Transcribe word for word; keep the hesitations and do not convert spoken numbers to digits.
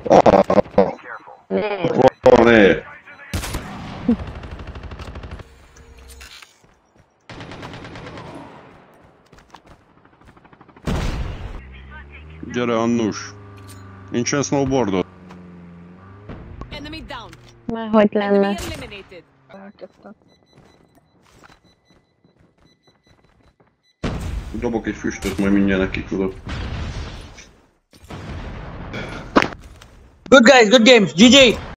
Van é. Gyere, Annus. Nincsen snowboardod? Már hogy lenne? Dobok egy füstöt, majd mindjárt neki tudok. Good guys, good games. G G.